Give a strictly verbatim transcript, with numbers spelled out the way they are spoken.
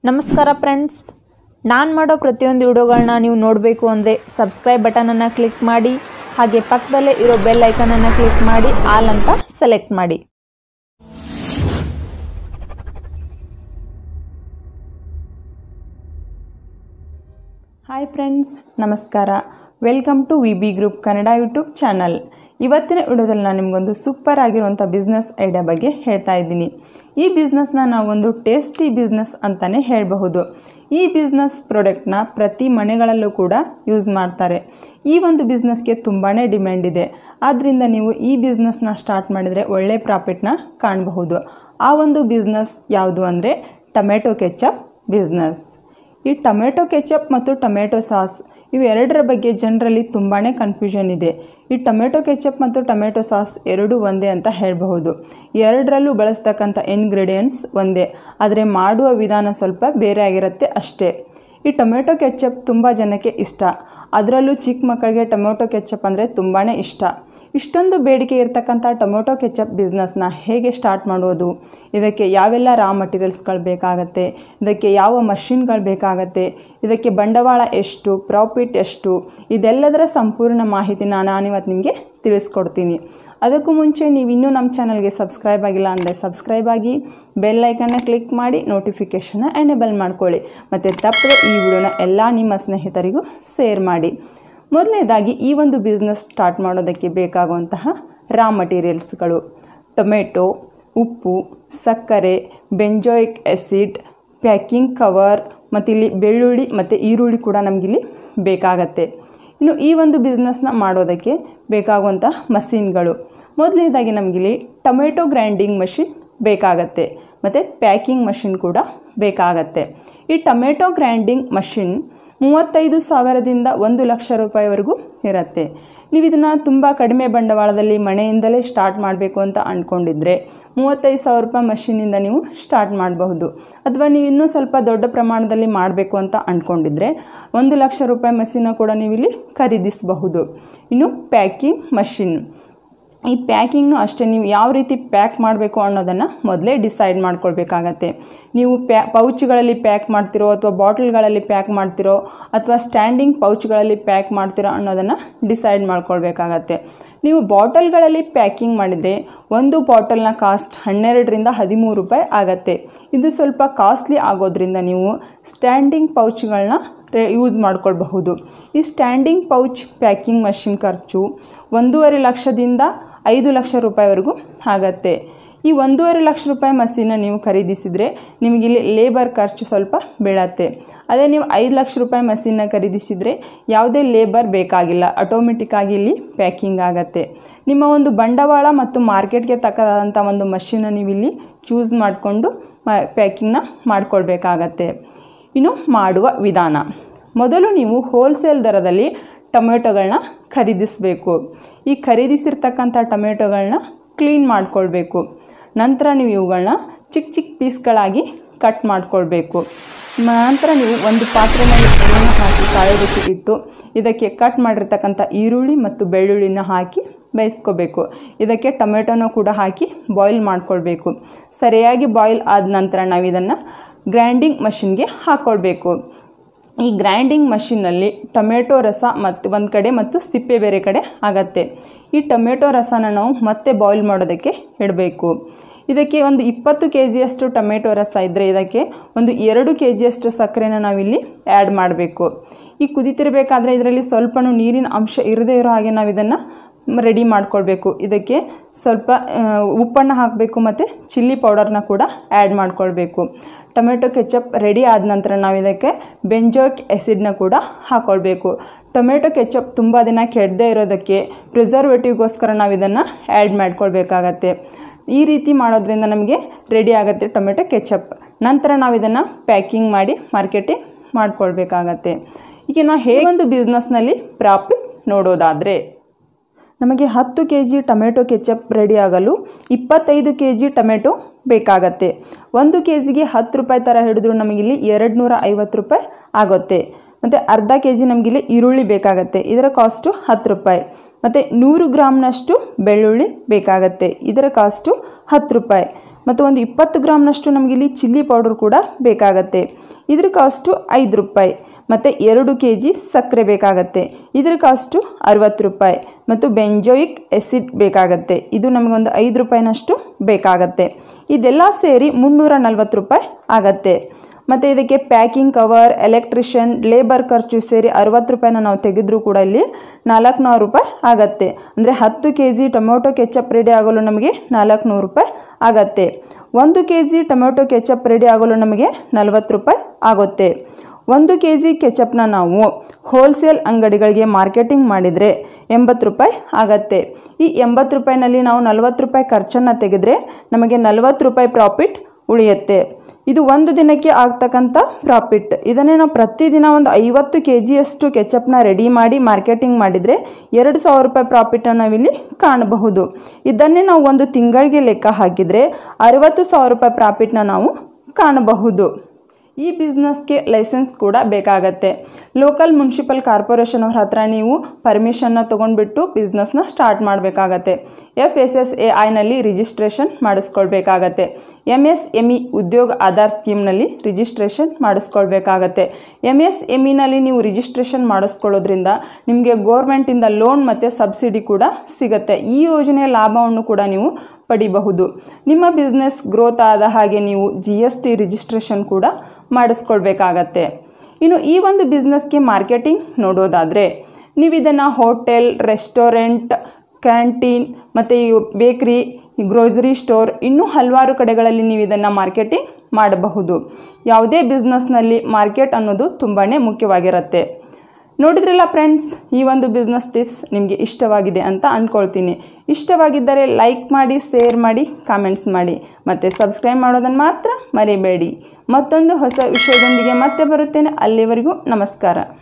ನಮಸ್ಕಾರ ಫ್ರೆಂಡ್ಸ್, ನಾನು ಮಾಡೋ ಪ್ರತಿಯೊಂದು ವಿಡಿಯೋಗಳನ್ನ ನೀವು ನೋಡಬೇಕು ಅಂದರೆ ಸಬ್ಸ್ಕ್ರೈಬ್ ಬಟನನ್ನು ಕ್ಲಿಕ್ ಮಾಡಿ, ಹಾಗೆ ಪಕ್ಕದಲ್ಲೇ ಇರೋ ಬೆಲ್ ಐಕನನ್ನು ಕ್ಲಿಕ್ ಮಾಡಿ ಆಲ್ ಅಂತ ಸೆಲೆಕ್ಟ್ ಮಾಡಿ. ಹಾಯ್ ಫ್ರೆಂಡ್ಸ್, ನಮಸ್ಕಾರ. Welcome to V B group Kannada YouTube channel. ಇವತ್ತಿನ ವಿಡಿಯೋದಲ್ಲಿ ನಾನು ನಿಮಗೊಂದು ಸೂಪರ್ ಆಗಿರುವಂಥ ಬಿಸ್ನೆಸ್ ಐಡಿಯಾ ಬಗ್ಗೆ ಹೇಳ್ತಾ ಇದ್ದೀನಿ. ಈ ಬಿಸ್ನೆಸ್ನ ನಾವೊಂದು ಟೇಸ್ಟಿ ಬಿಸ್ನೆಸ್ ಅಂತಲೇ ಹೇಳಬಹುದು. ಈ ಬಿಸ್ನೆಸ್ ಪ್ರಾಡಕ್ಟ್ನ ಪ್ರತಿ ಮನೆಗಳಲ್ಲೂ ಕೂಡ ಯೂಸ್ ಮಾಡ್ತಾರೆ. ಈ ಒಂದು ಬಿಸ್ನೆಸ್ಗೆ ತುಂಬಾ ಡಿಮ್ಯಾಂಡ್ ಇದೆ. ಆದ್ದರಿಂದ ನೀವು ಈ ಬಿಸ್ನೆಸ್ನ ಸ್ಟಾರ್ಟ್ ಮಾಡಿದರೆ ಒಳ್ಳೆ ಪ್ರಾಫಿಟ್ನ ಕಾಣಬಹುದು. ಆ ಒಂದು ಬಿಸ್ನೆಸ್ ಯಾವುದು ಅಂದರೆ ಟೊಮೆಟೊ ಕೆಚಪ್ ಬಿಸ್ನೆಸ್. ಈ ಟೊಮೆಟೊ ಕೆಚಪ್ ಮತ್ತು ಟೊಮೆಟೊ ಸಾಸ್ ಇವೆರಡರ ಬಗ್ಗೆ ಜನರಲ್ಲಿ ತುಂಬಾ ಕನ್ಫ್ಯೂಷನ್ ಇದೆ. ಈ ಟೊಮೆಟೊ ಕೆಚಪ್ ಮತ್ತು ಟೊಮೆಟೊ ಸಾಸ್ ಎರಡೂ ಒಂದೇ ಅಂತ ಹೇಳಬಹುದು. ಎರಡರಲ್ಲೂ ಬಳಸ್ತಕ್ಕಂಥ ಇಂಗ್ರೀಡಿಯೆಂಟ್ಸ್ ಒಂದೇ, ಆದರೆ ಮಾಡುವ ವಿಧಾನ ಸ್ವಲ್ಪ ಬೇರೆ ಆಗಿರುತ್ತೆ ಅಷ್ಟೇ. ಈ ಟೊಮೆಟೊ ಕೆಚಪ್ ತುಂಬ ಜನಕ್ಕೆ ಇಷ್ಟ. ಅದರಲ್ಲೂ ಚಿಕ್ಕ ಮಕ್ಕಳಿಗೆ ಟೊಮೆಟೊ ಕೆಚಪ್ ಅಂದರೆ ತುಂಬಾ ಇಷ್ಟ. ಇಷ್ಟೊಂದು ಬೇಡಿಕೆ ಇರತಕ್ಕಂಥ ಟೊಮೆಟೊ ಕೆಚಪ್ ಬಿಸ್ನೆಸ್ನ ಹೇಗೆ ಸ್ಟಾರ್ಟ್ ಮಾಡೋದು, ಇದಕ್ಕೆ ಯಾವೆಲ್ಲ ರಾ ಮಟೀರಿಯಲ್ಸ್ಗಳು ಬೇಕಾಗತ್ತೆ, ಇದಕ್ಕೆ ಯಾವ ಮಷಿನ್ಗಳು ಬೇಕಾಗತ್ತೆ, ಇದಕ್ಕೆ ಬಂಡವಾಳ ಎಷ್ಟು, ಪ್ರಾಫಿಟ್ ಎಷ್ಟು, ಇದೆಲ್ಲದರ ಸಂಪೂರ್ಣ ಮಾಹಿತಿನ ನಾನಿವತ್ತು ನಿಮಗೆ ತಿಳಿಸ್ಕೊಡ್ತೀನಿ. ಅದಕ್ಕೂ ಮುಂಚೆ ನೀವು ಇನ್ನೂ ನಮ್ಮ ಚಾನಲ್ಗೆ ಸಬ್ಸ್ಕ್ರೈಬ್ ಆಗಿಲ್ಲ ಅಂದರೆ ಸಬ್ಸ್ಕ್ರೈಬ್ ಆಗಿ, ಬೆಲ್ ಐಕನ್ನ ಕ್ಲಿಕ್ ಮಾಡಿ ನೋಟಿಫಿಕೇಷನ್ನ ಎನೇಬಲ್ ಮಾಡ್ಕೊಳ್ಳಿ. ಮತ್ತು ತಪ್ಪದೆ ಈ ವಿಡಿಯೋನ ಎಲ್ಲ ನಿಮ್ಮ ಸ್ನೇಹಿತರಿಗೂ ಶೇರ್ ಮಾಡಿ. ಮೊದಲನೇದಾಗಿ ಈ ಒಂದು ಬಿಸ್ನೆಸ್ ಸ್ಟಾರ್ಟ್ ಮಾಡೋದಕ್ಕೆ ಬೇಕಾಗುವಂತಹ ರಾ ಮಟೀರಿಯಲ್ಸ್ಗಳು ಟೊಮೆಟೊ, ಉಪ್ಪು, ಸಕ್ಕರೆ, ಬೆಂಜೋಯಿಕ್ ಆ್ಯಸಿಡ್, ಪ್ಯಾಕಿಂಗ್ ಕವರ್, ಮತ್ತು ಇಲ್ಲಿ ಬೆಳ್ಳುಳ್ಳಿ ಮತ್ತು ಈರುಳ್ಳಿ ಕೂಡ ನಮಗಿಲ್ಲಿ ಬೇಕಾಗತ್ತೆ. ಇನ್ನು ಈ ಒಂದು ಬಿಸ್ನೆಸ್ನ ಮಾಡೋದಕ್ಕೆ ಬೇಕಾಗುವಂಥ ಮಷಿನ್ಗಳು, ಮೊದಲನೇದಾಗಿ ನಮಗಿಲ್ಲಿ ಟೊಮೆಟೊ ಗ್ರೈಂಡಿಂಗ್ ಮಷಿನ್ ಬೇಕಾಗತ್ತೆ ಮತ್ತು ಪ್ಯಾಕಿಂಗ್ ಮಷಿನ್ ಕೂಡ ಬೇಕಾಗತ್ತೆ. ಈ ಟೊಮೆಟೊ ಗ್ರೈಂಡಿಂಗ್ ಮಷಿನ್ ಮೂವತ್ತೈದು ಸಾವಿರದಿಂದ ಒಂದು ಲಕ್ಷ ರೂಪಾಯಿವರೆಗೂ ಇರುತ್ತೆ. ನೀವು ಇದನ್ನು ತುಂಬ ಕಡಿಮೆ ಬಂಡವಾಳದಲ್ಲಿ ಮನೆಯಿಂದಲೇ ಸ್ಟಾರ್ಟ್ ಮಾಡಬೇಕು ಅಂತ ಅಂದ್ಕೊಂಡಿದ್ರೆ ಮೂವತ್ತೈದು ಸಾವಿರ ರೂಪಾಯಿ ಮಷಿನಿಂದ ನೀವು ಸ್ಟಾರ್ಟ್ ಮಾಡಬಹುದು. ಅಥವಾ ನೀವು ಇನ್ನೂ ಸ್ವಲ್ಪ ದೊಡ್ಡ ಪ್ರಮಾಣದಲ್ಲಿ ಮಾಡಬೇಕು ಅಂತ ಅಂದ್ಕೊಂಡಿದ್ರೆ ಒಂದು ಲಕ್ಷ ರೂಪಾಯಿ ಮಷಿನ ಕೂಡ ನೀವು ಇಲ್ಲಿ ಖರೀದಿಸಬಹುದು. ಇನ್ನು ಪ್ಯಾಕಿಂಗ್ ಮಷಿನ್, ಈ ಪ್ಯಾಕಿಂಗ್ನು ಅಷ್ಟೇ, ನೀವು ಯಾವ ರೀತಿ ಪ್ಯಾಕ್ ಮಾಡಬೇಕು ಅನ್ನೋದನ್ನು ಮೊದಲೇ ಡಿಸೈಡ್ ಮಾಡ್ಕೊಳ್ಬೇಕಾಗತ್ತೆ. ನೀವು ಪ್ಯಾ ಪೌಚ್ಗಳಲ್ಲಿ ಪ್ಯಾಕ್ ಮಾಡ್ತಿರೋ ಅಥವಾ ಬಾಟಲ್ಗಳಲ್ಲಿ ಪ್ಯಾಕ್ ಮಾಡ್ತಿರೋ ಅಥವಾ ಸ್ಟ್ಯಾಂಡಿಂಗ್ ಪೌಚ್ಗಳಲ್ಲಿ ಪ್ಯಾಕ್ ಮಾಡ್ತಿರೋ ಅನ್ನೋದನ್ನು ಡಿಸೈಡ್ ಮಾಡ್ಕೊಳ್ಬೇಕಾಗತ್ತೆ. ನೀವು ಬಾಟಲ್ಗಳಲ್ಲಿ ಪ್ಯಾಕಿಂಗ್ ಮಾಡಿದರೆ ಒಂದು ಬಾಟಲ್ನ ಕಾಸ್ಟ್ ಹನ್ನೆರಡರಿಂದ ಹದಿಮೂರು ರೂಪಾಯಿ ಆಗತ್ತೆ. ಇದು ಸ್ವಲ್ಪ ಕಾಸ್ಟ್ಲಿ ಆಗೋದ್ರಿಂದ ನೀವು ಸ್ಟ್ಯಾಂಡಿಂಗ್ ಪೌಚ್ಗಳನ್ನ ಯೂಸ್ ಮಾಡ್ಕೊಳ್ಬಹುದು. ಈ ಸ್ಟ್ಯಾಂಡಿಂಗ್ ಪೌಚ್ ಪ್ಯಾಕಿಂಗ್ ಮಷಿನ್ ಖರ್ಚು ಒಂದೂವರೆ ಲಕ್ಷದಿಂದ ಐದು ಲಕ್ಷ ರೂಪಾಯಿವರೆಗೂ ಆಗತ್ತೆ. ಈ ಒಂದೂವರೆ ಲಕ್ಷ ರೂಪಾಯಿ ಮಷಿನ್ನ ನೀವು ಖರೀದಿಸಿದರೆ ನಿಮಗಿಲ್ಲಿ ಲೇಬರ್ ಖರ್ಚು ಸ್ವಲ್ಪ ಬೀಳತ್ತೆ. ಅದೇ ನೀವು ಐದು ಲಕ್ಷ ರೂಪಾಯಿ ಮಷಿನ್ನ ಖರೀದಿಸಿದರೆ ಯಾವುದೇ ಲೇಬರ್ ಬೇಕಾಗಿಲ್ಲ, ಆಟೋಮೆಟಿಕ್ಕಾಗಿ ಇಲ್ಲಿ ಪ್ಯಾಕಿಂಗ್ ಆಗತ್ತೆ. ನಿಮ್ಮ ಒಂದು ಬಂಡವಾಳ ಮತ್ತು ಮಾರ್ಕೆಟ್ಗೆ ತಕ್ಕಂಥ ಒಂದು ಮಷಿನ್ನ ನೀವು ಇಲ್ಲಿ ಚೂಸ್ ಮಾಡಿಕೊಂಡು ಪ್ಯಾಕಿಂಗ್ನ ಮಾಡಿಕೊಳ್ಬೇಕಾಗತ್ತೆ. ಇನ್ನು ಮಾಡುವ ವಿಧಾನ, ಮೊದಲು ನೀವು ಹೋಲ್ಸೇಲ್ ದರದಲ್ಲಿ ಟೊಮೆಟೊಗಳನ್ನ ಖರೀದಿಸಬೇಕು. ಈ ಖರೀದಿಸಿರ್ತಕ್ಕಂಥ ಟೊಮೆಟೊಗಳನ್ನ ಕ್ಲೀನ್ ಮಾಡಿಕೊಳ್ಬೇಕು. ನಂತರ ನೀವು ಇವುಗಳನ್ನ ಚಿಕ್ಕ ಚಿಕ್ಕ ಪೀಸ್ಗಳಾಗಿ ಕಟ್ ಮಾಡಿಕೊಳ್ಬೇಕು. ನಂತರ ನೀವು ಒಂದು ಪಾತ್ರೆಯಲ್ಲಿ ಎಣ್ಣೆನ ಹಾಕಿ ಕಾಯೋದಕ್ಕೆ ಇಟ್ಟು ಇದಕ್ಕೆ ಕಟ್ ಮಾಡಿರ್ತಕ್ಕಂಥ ಈರುಳ್ಳಿ ಮತ್ತು ಬೆಳ್ಳುಳ್ಳಿನ ಹಾಕಿ ಬೇಯಿಸ್ಕೋಬೇಕು. ಇದಕ್ಕೆ ಟೊಮೆಟೊನ ಕೂಡ ಹಾಕಿ ಬಾಯ್ಲ್ ಮಾಡಿಕೊಳ್ಬೇಕು. ಸರಿಯಾಗಿ ಬಾಯ್ಲ್ ಆದ ನಂತರ ನಾವು ಇದನ್ನು ಗ್ರೈಂಡಿಂಗ್ ಮಷಿನ್ಗೆ ಹಾಕ್ಕೊಳ್ಬೇಕು. ಈ ಗ್ರೈಂಡಿಂಗ್ ಮಷಿನ್ನಲ್ಲಿ ಟೊಮೆಟೊ ರಸ ಮತ್ತು ಒಂದು ಕಡೆ ಮತ್ತು ಸಿಪ್ಪೆ ಬೇರೆ ಕಡೆ ಆಗತ್ತೆ. ಈ ಟೊಮೆಟೊ ರಸನ ನಾವು ಮತ್ತೆ ಬಾಯ್ಲ್ ಮಾಡೋದಕ್ಕೆ ಇಡಬೇಕು. ಇದಕ್ಕೆ ಒಂದು ಇಪ್ಪತ್ತು ಕೆ ಜಿಯಷ್ಟು ಟೊಮೆಟೊ ರಸ ಇದ್ದರೆ ಇದಕ್ಕೆ ಒಂದು ಎರಡು ಕೆ ಜಿಯಷ್ಟು ಸಕ್ಕರೆನ ನಾವಿಲ್ಲಿ ಆ್ಯಡ್ ಮಾಡಬೇಕು. ಈ ಕುದಿತಿರಬೇಕಾದ್ರೆ ಇದರಲ್ಲಿ ಸ್ವಲ್ಪನೂ ನೀರಿನ ಅಂಶ ಇರದೇ ಇರೋ ಹಾಗೆ ನಾವು ಇದನ್ನು ರೆಡಿ ಮಾಡ್ಕೊಳ್ಬೇಕು. ಇದಕ್ಕೆ ಸ್ವಲ್ಪ ಉಪ್ಪನ್ನು ಹಾಕಬೇಕು ಮತ್ತು ಚಿಲ್ಲಿ ಪೌಡರ್ನ ಕೂಡ ಆ್ಯಡ್ ಮಾಡ್ಕೊಳ್ಬೇಕು. ಟೊಮೆಟೊ ಕೆಚಪ್ ರೆಡಿ ಆದ ನಂತರ ನಾವು ಇದಕ್ಕೆ ಬೆಂಜೋಯಿಕ್ ಆ್ಯಸಿಡ್ನ ಕೂಡ ಹಾಕ್ಕೊಳ್ಬೇಕು. ಟೊಮೆಟೊ ಕೆಚಪ್ ತುಂಬ ದಿನ ಕೆಡದೇ ಇರೋದಕ್ಕೆ ಪ್ರಿಸರ್ವೇಟಿವ್ಗೋಸ್ಕರ ನಾವು ಇದನ್ನು ಆ್ಯಡ್ ಮಾಡ್ಕೊಳ್ಬೇಕಾಗತ್ತೆ. ಈ ರೀತಿ ಮಾಡೋದ್ರಿಂದ ನಮಗೆ ರೆಡಿ ಆಗುತ್ತೆ ಟೊಮೆಟೊ ಕೆಚಪ್. ನಂತರ ನಾವು ಇದನ್ನು ಪ್ಯಾಕಿಂಗ್ ಮಾಡಿ ಮಾರ್ಕೆಟಿಂಗ್ ಮಾಡ್ಕೊಳ್ಬೇಕಾಗತ್ತೆ. ಈಗ ನಾವು ಹೇಗೆ ಒಂದು ಬಿಸ್ನೆಸ್ನಲ್ಲಿ ಪ್ರಾಫಿಟ್ ನೋಡೋದಾದರೆ, ನಮಗೆ ಹತ್ತು K G tomato ketchup ready ಆಗಲು ಇಪ್ಪತ್ತೈದು ಕೆ ಜಿ ಟೊಮೆಟೊ ಬೇಕಾಗತ್ತೆ. ಒಂದು ಕೆ ಜಿಗೆ ಹತ್ತು ರೂಪಾಯಿ ಥರ ಹಿಡಿದ್ರು ನಮಗಿಲ್ಲಿ ಎರಡು ನೂರ ಐವತ್ತು ರೂಪಾಯಿ ಆಗುತ್ತೆ. ಮತ್ತು ಅರ್ಧ ಕೆ ಜಿ ನಮಗಿಲ್ಲಿ ಈರುಳ್ಳಿ ಬೇಕಾಗತ್ತೆ, ಇದರ ಕಾಸ್ಟು ಹತ್ತು ರೂಪಾಯಿ. ಮತ್ತು ನೂರು ಗ್ರಾಮ್ನಷ್ಟು ಬೆಳ್ಳುಳ್ಳಿ ಬೇಕಾಗತ್ತೆ, ಇದರ ಕಾಸ್ಟು ಹತ್ತು ರೂಪಾಯಿ. ಮತ್ತು ಒಂದು ಇಪ್ಪತ್ತು ಗ್ರಾಮ್ನಷ್ಟು ನಮಗಿಲ್ಲಿ ಚಿಲ್ಲಿ ಪೌಡರ್ ಕೂಡ ಬೇಕಾಗತ್ತೆ. ಇದ್ರ ಕಾಸ್ಟು ಐದು ರೂಪಾಯಿ. ಮತ್ತು ಎರಡು ಕೆ ಜಿ ಸಕ್ಕರೆ ಬೇಕಾಗತ್ತೆ. ಇದ್ರ ಕಾಸ್ಟು ಅರವತ್ತು ರೂಪಾಯಿ. ಮತ್ತು ಬೆಂಜೋಯಿಕ್ ಎಸಿಡ್ ಬೇಕಾಗತ್ತೆ. ಇದು ನಮಗೊಂದು ಐದು ರೂಪಾಯಿನಷ್ಟು ಬೇಕಾಗತ್ತೆ. ಇದೆಲ್ಲ ಸೇರಿ ಮುನ್ನೂರ ನಲ್ವತ್ತು ರೂಪಾಯಿ ಆಗತ್ತೆ. ಮತ್ತು ಇದಕ್ಕೆ ಪ್ಯಾಕಿಂಗ್ ಕವರ್, ಎಲೆಕ್ಟ್ರಿಷಿಯನ್, ಲೇಬರ್ ಖರ್ಚು ಸೇರಿ ಅರವತ್ತು ರೂಪಾಯಿನ ನಾವು ತೆಗೆದರೂ ಕೂಡ ಇಲ್ಲಿ ನಾಲ್ಕುನೂರು ರೂಪಾಯಿ ಆಗತ್ತೆ. ಅಂದರೆ ಹತ್ತು K G tomato ketchup ready ಆಗಲು ನಮಗೆ ನಾಲ್ಕುನೂರು ರೂಪಾಯಿ ಆಗತ್ತೆ. ಒಂದು K G tomato ketchup ready ಆಗಲು ನಮಗೆ ನಲ್ವತ್ತು ರೂಪಾಯಿ ಆಗುತ್ತೆ. ಒಂದು ಕೆ ಜಿ ಕೆಚಪ್ನ ನಾವು ಹೋಲ್ಸೇಲ್ ಅಂಗಡಿಗಳಿಗೆ ಮಾರ್ಕೆಟಿಂಗ್ ಮಾಡಿದರೆ ಎಂಬತ್ತು ರೂಪಾಯಿ ಆಗತ್ತೆ. ಈ ಎಂಬತ್ತು ರೂಪಾಯಿನಲ್ಲಿ ನಾವು ನಲ್ವತ್ತು ರೂಪಾಯಿ ಖರ್ಚನ್ನು ತೆಗೆದರೆ ನಮಗೆ ನಲ್ವತ್ತು ರೂಪಾಯಿ ಪ್ರಾಫಿಟ್ ಉಳಿಯುತ್ತೆ. ಇದು ಒಂದು ದಿನಕ್ಕೆ ಆಗ್ತಕ್ಕಂಥ ಪ್ರಾಫಿಟ್. ಇದನ್ನೇ ನಾವು ಪ್ರತಿದಿನ ಒಂದು ಐವತ್ತು ಕೆ ಜಿಯಷ್ಟು ಕೆಚಪ್ನ ರೆಡಿ ಮಾಡಿ ಮಾರ್ಕೆಟಿಂಗ್ ಮಾಡಿದರೆ ಎರಡು ಸಾವಿರ ರೂಪಾಯಿ ಪ್ರಾಫಿಟನ್ನು ನಾವಿಲ್ಲಿ ಕಾಣಬಹುದು. ಇದನ್ನೇ ನಾವು ಒಂದು ತಿಂಗಳಿಗೆ ಲೆಕ್ಕ ಹಾಕಿದರೆ ಅರವತ್ತು ಸಾವಿರ ರೂಪಾಯಿ ಪ್ರಾಫಿಟ್ನ ನಾವು ಕಾಣಬಹುದು. ಈ ಬಿಸ್ನೆಸ್ಗೆ ಲೈಸೆನ್ಸ್ ಕೂಡ ಬೇಕಾಗತ್ತೆ. ಲೋಕಲ್ ಮುನ್ಸಿಪಲ್ ಕಾರ್ಪೊರೇಷನ್ ಅವ್ರ ಹತ್ರ ನೀವು ಪರ್ಮಿಷನ್ನ ತೊಗೊಂಡ್ಬಿಟ್ಟು ಬಿಸ್ನೆಸ್ನ ಸ್ಟಾರ್ಟ್ ಮಾಡಬೇಕಾಗತ್ತೆ. ಎಫ್ ಎಸ್ ಎಸ್ ಎ ಐನಲ್ಲಿ ರಿಜಿಸ್ಟ್ರೇಷನ್ ಮಾಡಿಸ್ಕೊಳ್ಬೇಕಾಗತ್ತೆ. M S M E Udyog Aadhaar ಸ್ಕೀಮ್ನಲ್ಲಿ ರಿಜಿಸ್ಟ್ರೇಷನ್ ಮಾಡಿಸ್ಕೊಳ್ಬೇಕಾಗತ್ತೆ. ಎಮ್ ಎಸ್ ಎಮ್ ಇನಲ್ಲಿ ನೀವು ರಿಜಿಸ್ಟ್ರೇಷನ್ ಮಾಡಿಸ್ಕೊಳ್ಳೋದ್ರಿಂದ ನಿಮಗೆ ಗೋರ್ಮೆಂಟಿಂದ ಲೋನ್ ಮತ್ತು ಸಬ್ಸಿಡಿ ಕೂಡ ಸಿಗುತ್ತೆ. ಈ ಯೋಜನೆಯ ಲಾಭವನ್ನು ಕೂಡ ನೀವು ಪಡಿಬಹುದು. ನಿಮ್ಮ ಬಿಸ್ನೆಸ್ ಗ್ರೋತ್ ಆದ ಹಾಗೆ ನೀವು ಜಿ ಎಸ್ ಟಿ ರಿಜಿಸ್ಟ್ರೇಷನ್ ಕೂಡ ಮಾಡಿಸ್ಕೊಳ್ಬೇಕಾಗತ್ತೆ. ಇನ್ನು ಈ ಒಂದು ಬಿಸ್ನೆಸ್ಗೆ ಮಾರ್ಕೆಟಿಂಗ್ ನೋಡೋದಾದರೆ ನೀವು ಇದನ್ನು ಹೋಟೆಲ್, ರೆಸ್ಟೋರೆಂಟ್, ಕ್ಯಾಂಟೀನ್ ಮತ್ತು ಈ ಬೇಕ್ರಿ, ಗ್ರೋಸರಿ ಸ್ಟೋರ್ ಇನ್ನೂ ಹಲವಾರು ಕಡೆಗಳಲ್ಲಿ ನೀವು ಇದನ್ನು ಮಾರ್ಕೆಟಿಂಗ್ ಮಾಡಬಹುದು. ಯಾವುದೇ ಬಿಸ್ನೆಸ್ನಲ್ಲಿ ಮಾರ್ಕೆಟ್ ಅನ್ನೋದು ತುಂಬಾ ಮುಖ್ಯವಾಗಿರುತ್ತೆ. ನೋಡಿದ್ರಲ್ಲ ಫ್ರೆಂಡ್ಸ್, ಈ ಒಂದು ಬಿಸ್ನೆಸ್ ಟಿಪ್ಸ್ ನಿಮಗೆ ಇಷ್ಟವಾಗಿದೆ ಅಂತ ಅಂದ್ಕೊಳ್ತೀನಿ. ಇಷ್ಟವಾಗಿದ್ದರೆ ಲೈಕ್ ಮಾಡಿ, ಶೇರ್ ಮಾಡಿ, ಕಾಮೆಂಟ್ಸ್ ಮಾಡಿ ಮತ್ತು ಸಬ್ಸ್ಕ್ರೈಬ್ ಮಾಡೋದನ್ನು ಮಾತ್ರ ಮರಿಬೇಡಿ. ಮತ್ತೊಂದು ಹೊಸ ವಿಷಯದೊಂದಿಗೆ ಮತ್ತೆ ಬರುತ್ತೇನೆ. ಅಲ್ಲಿವರೆಗೂ ನಮಸ್ಕಾರ.